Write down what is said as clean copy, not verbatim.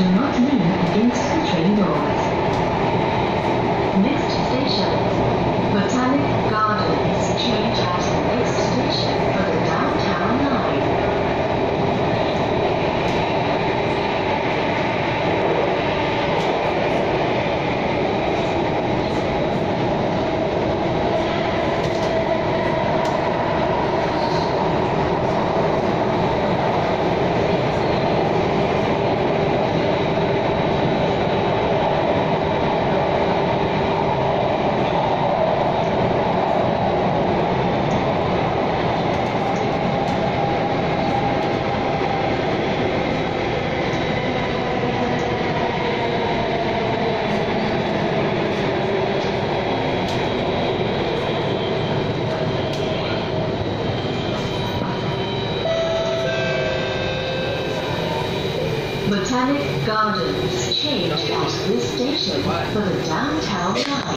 Do not lean against the train doors. Next station, Botanic Gardens. Change at the next station for the Downtown Line. Botanic Gardens. Change at this station for the Downtown